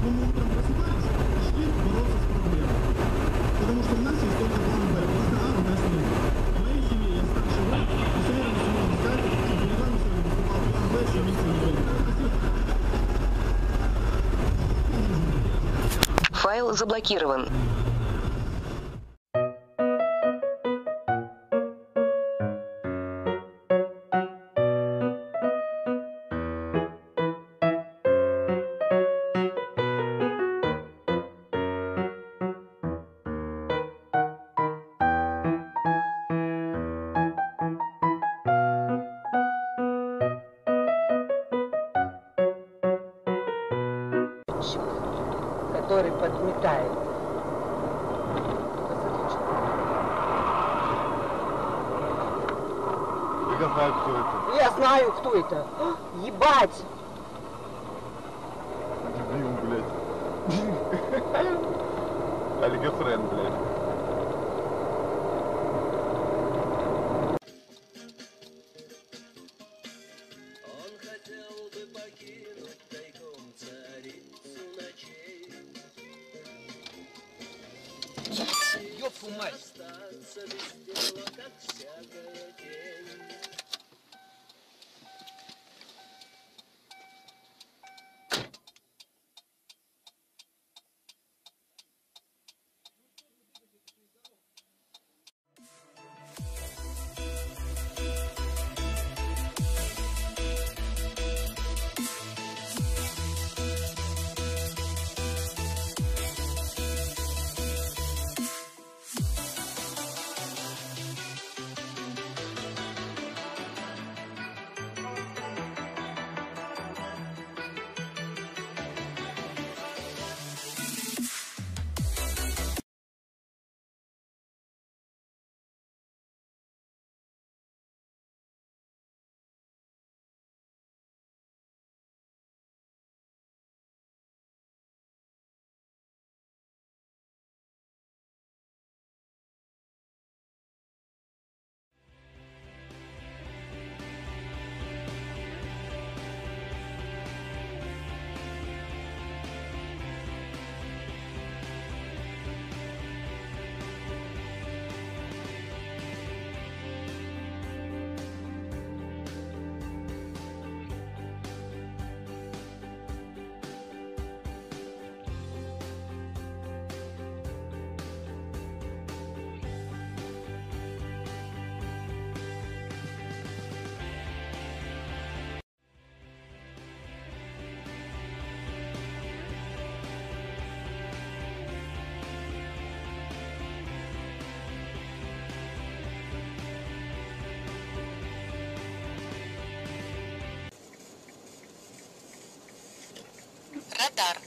мы утром просыпались и шли бороться с проблемой. Потому что у нас есть только план Б. Плана А у нас нет. В моей семье я старший брат, и с уверенностью можно сказать, что перед вами сегодня выступал план Б, что миссия не будет. Файл заблокирован. Который подметает. Я знаю, кто это. Я знаю, кто это. Ебать! Дебил, блядь. Олигофрен, блядь. Ёбку мать! Радар.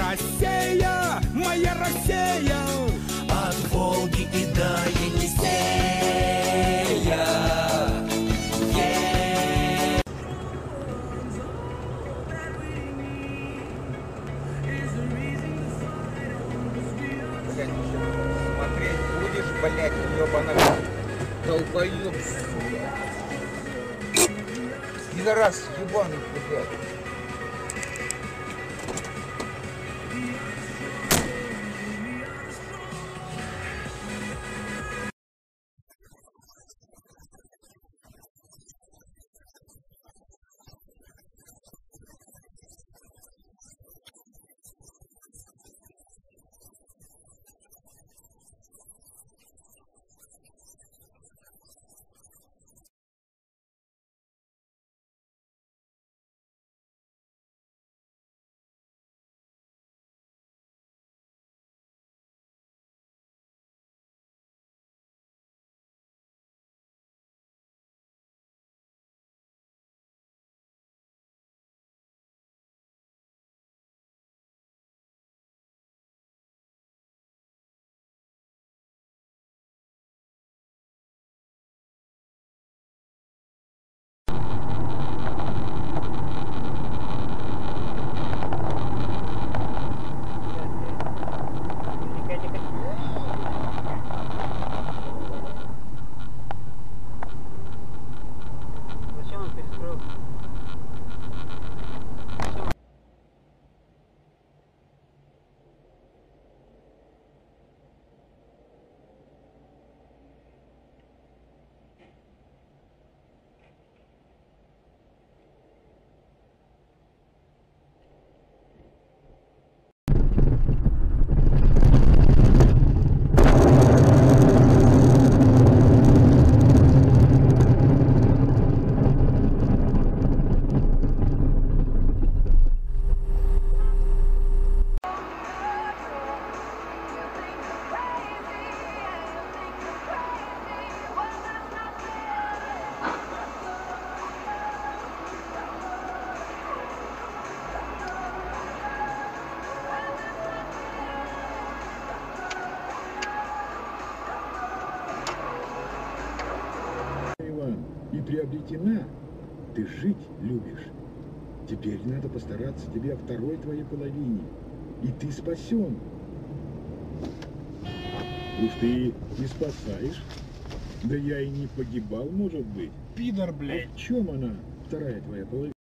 Россия, моя Россия, от Волги и до Енисея. Смотреть будешь, блядь, ёбаный долбоёб, сука. Пидорас ебаный, блядь. Зачем он перестроил? И приобретена, ты жить любишь. Теперь надо постараться тебе о второй твоей половине, и ты спасен. Уж ты не спасаешь, да я и не погибал, может быть. Пидор, блядь. А в чем она, вторая твоя половина?